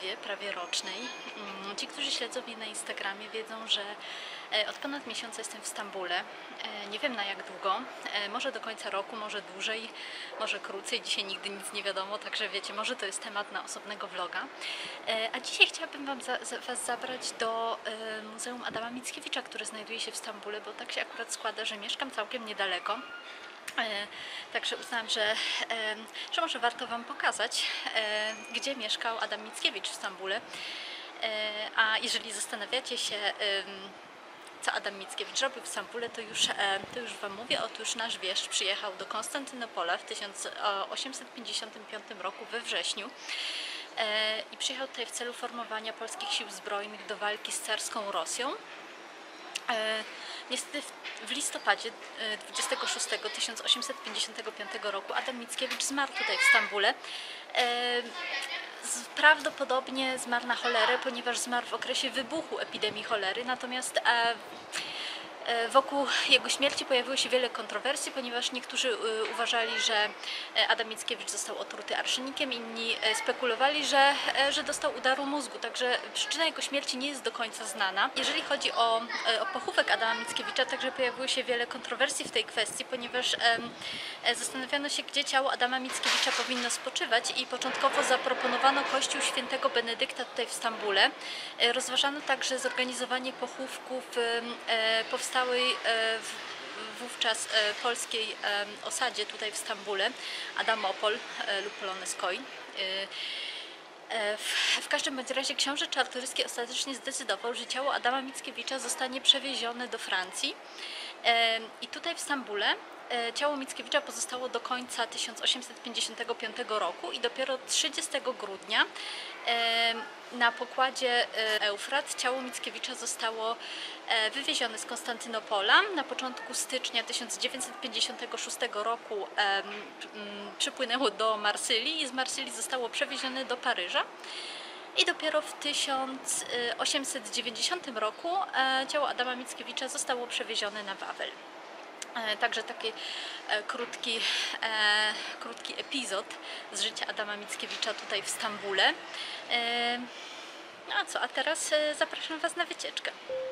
przerwie, prawie rocznej. Ci, którzy śledzą mnie na Instagramie, wiedzą, że od ponad miesiąca jestem w Stambule. Nie wiem na jak długo, może do końca roku, może dłużej, może krócej. Dzisiaj nigdy nic nie wiadomo, także wiecie, może to jest temat na osobnego vloga. A dzisiaj chciałabym Was zabrać do Muzeum Adama Mickiewicza, które znajduje się w Stambule, bo tak się akurat składa, że mieszkam całkiem niedaleko. Także uznałam, że może warto Wam pokazać, gdzie mieszkał Adam Mickiewicz w Stambule. A jeżeli zastanawiacie się, co Adam Mickiewicz robił w Stambule, to już Wam mówię. Otóż nasz wieszcz przyjechał do Konstantynopola w 1855 roku we wrześniu i przyjechał tutaj w celu formowania polskich sił zbrojnych do walki z carską Rosją. Niestety w listopadzie 26 1855 roku Adam Mickiewicz zmarł tutaj w Stambule. Prawdopodobnie zmarł na cholerę, ponieważ zmarł w okresie wybuchu epidemii cholery, natomiast wokół jego śmierci pojawiło się wiele kontrowersji, ponieważ niektórzy uważali, że Adam Mickiewicz został otruty arszenikiem, inni spekulowali, że dostał udaru mózgu, także przyczyna jego śmierci nie jest do końca znana. Jeżeli chodzi o pochówek Adama Mickiewicza, także pojawiło się wiele kontrowersji w tej kwestii, ponieważ zastanawiano się, gdzie ciało Adama Mickiewicza powinno spoczywać i początkowo zaproponowano kościół świętego Benedykta tutaj w Stambule. Rozważano także zorganizowanie pochówku w powstałej wówczas polskiej osadzie tutaj w Stambule, Adamopol lub Polonezkoi. W każdym bądź razie książę Czartoryski ostatecznie zdecydował, że ciało Adama Mickiewicza zostanie przewiezione do Francji i tutaj w Stambule ciało Mickiewicza pozostało do końca 1855 roku i dopiero 30 grudnia na pokładzie Eufrat ciało Mickiewicza zostało wywiezione z Konstantynopola. Na początku stycznia 1956 roku przypłynęło do Marsylii i z Marsylii zostało przewiezione do Paryża. I dopiero w 1890 roku ciało Adama Mickiewicza zostało przewiezione na Wawel. Także taki krótki epizod z życia Adama Mickiewicza tutaj w Stambule. No a co, a teraz zapraszam Was na wycieczkę.